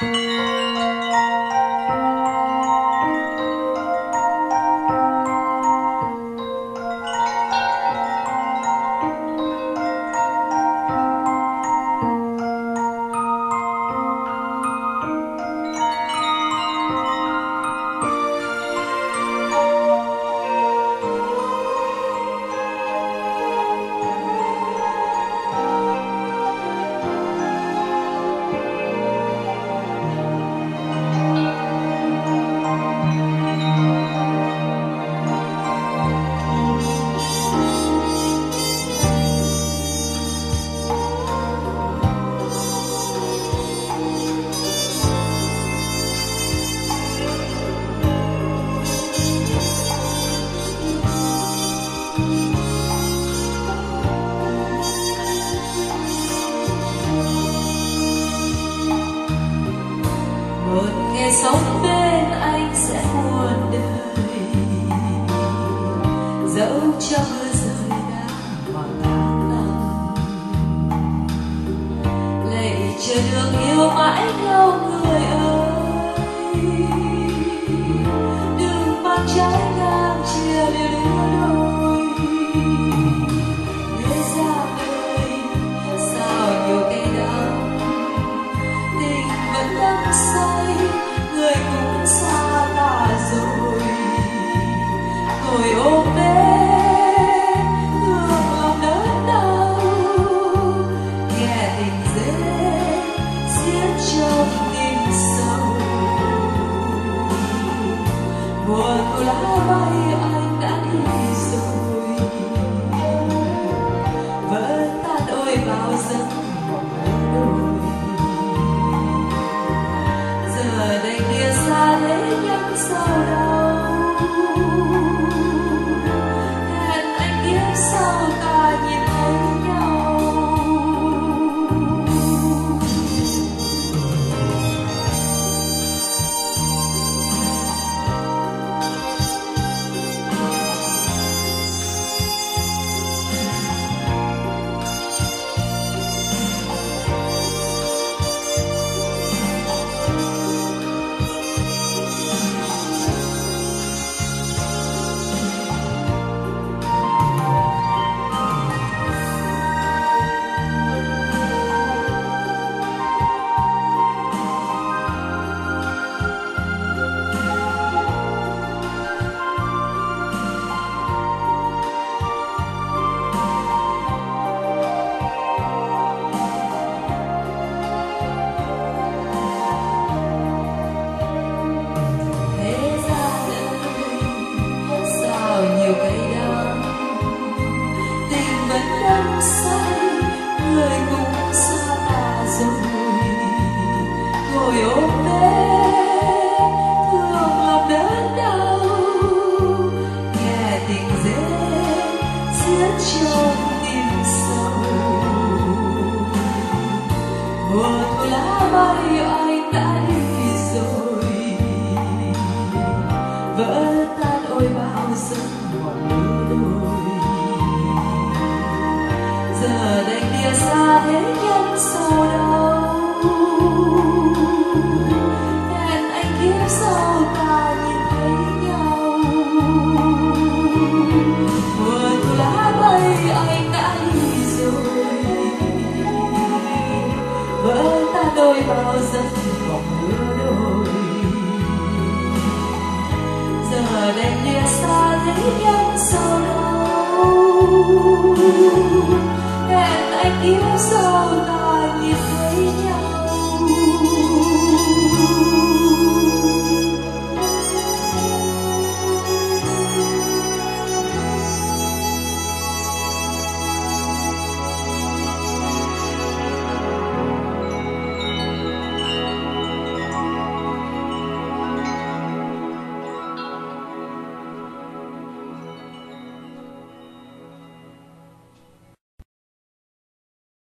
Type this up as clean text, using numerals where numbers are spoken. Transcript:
Sống bên anh sẽ muôn đời, dẫu cho mưa rơi đã khoảng tháng năm. Lạy chờ đường yêu mãi nhau người ơi, đừng mang trái ngang chia lìa đôi. Thế ra đời sao nhiều cây đắng, tình vẫn đắm say, người cũng xa ta rồi. Ngồi ôm bên thương lòng đớn đau, nghe tình dễ xiết trong tim sâu. Mùa thu lá bay anh đã đi rồi, vỡ tan ôi bao giấc mộng đôi. Giờ đây kia xa thế nhưng sao đau, hẹn anh kiếp sau ta nhìn thấy nhau. Nhiều cây đắng, tình vẫn đắm say, người cũng xa ta rồi. Ngồi ôm bên thương lòng đớn đau, nghe tình dễ xiết trong tim sâu. Mùa thu lá bay anh đã đi rồi, vỡ tan ôi bao giấc mộng đôi. Giờ đây kia xa thế nhân sầu đau, hẹn anh kiếp sau ta nhìn thấy nhau. Mùa thu lá bay anh đã đi rồi, vỡ tan đôi bao giấc mộng đôi. Giờ đây lìa xa thế nhân sầu đau, hẹn anh kiếp sau ta nhìn thấy nhau.